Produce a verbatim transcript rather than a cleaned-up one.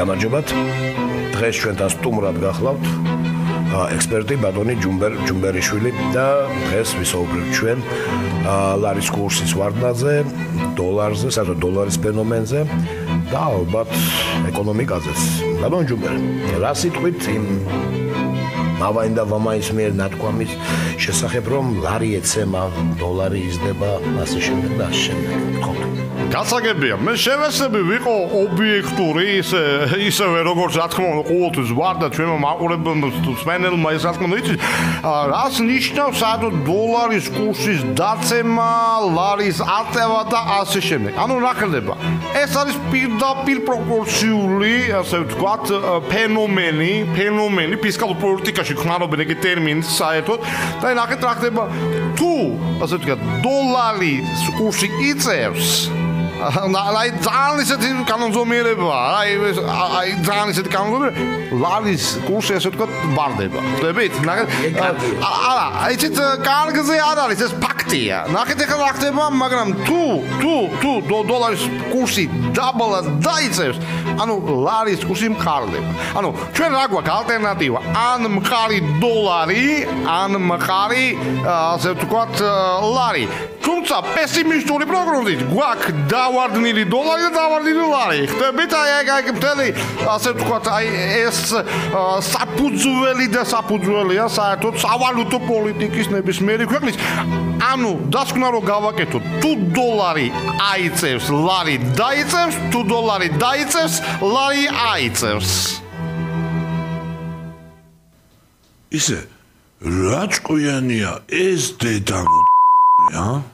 გამარჯობათ. დღეს ჩვენთან სტუმრად გახლავთ ექსპერტი ბატონი ჯუმბერ ჯუმბერიშვილი და დღეს ვისაუბრებთ ჩვენ ლარის კურსის ვარდნაზე, დოლარზე, საერთოდ დოლარის ფენომენზე და ალბათ ეკონომიკაზეც. ბატონ ჯუმბერი, რა სიტყვით იმ მავაინ და ვამაის მიერ ნათქვამის შესახებ, რომ ლარი ეცემა, დოლარი იზრდება, ასე შემდეგ და ასე შემდეგ. ხო. გასაგებია, მე შევესები ვიყო ობიექტური, ისე ისევე როგორც რა თქმა უნდა ყოველთვის ვარ და ჩვენმა მაყურებელმა სპენელმა ეს რა თქმა უნდა იცით, რას ნიშნავს საერთოდ დოლარის კურსის დაცემა, ლარის აწევა და ასე შემდეგ. ანუ რა ხდება? ეს არის პირდაპირ პროპორციული, ასე ვთქვათ, ფენომენი, ფენომენი ფისკალურ პოლიტიკაში ხმარობენ ეგ ტერმინს საერთოდ და ნახეთ რა ხდება თუ ასე ვთქვათ დოლარის კურსი იწევს აი ძალიან ისეთი კანონზომიერება აი აი ძალიან ისეთი კანონზომიერება ლარის კურსი ასე ვთქვათ ვარდება ხდებით ნახეთ არა იცით კარგზე არ არის ეს ფაქტია ნახეთ ახლა რა ხდება მაგრამ თუ თუ თუ დოლარის კურსი დაბლა დაიწევს ანუ ლარის კურსი მყარდება ანუ ჩვენ რა გვაქვს ალტერნატივა ან მყარი დოლარი ან მყარი ასე ვთქვათ ლარი თუმცა პესიმისტური პროგნოზით გვაქვს დავარდნილი დოლარი და დავარდნილი ლარი ხდებით აი აი მთელი ასე ვთქვათ აი ეს საფუძველი და საფუძველია საერთოდ სავალუტო პოლიტიკის ნებისმიერი ქვეყნის ანუ დასკვნა რომ გავაკეთოთ თუ დოლარი აიწევს ლარი დაიწევს თუ დოლარი დაიწევს ლარი აიწევს ისე რა ჭკვიანია ეს დედამო ა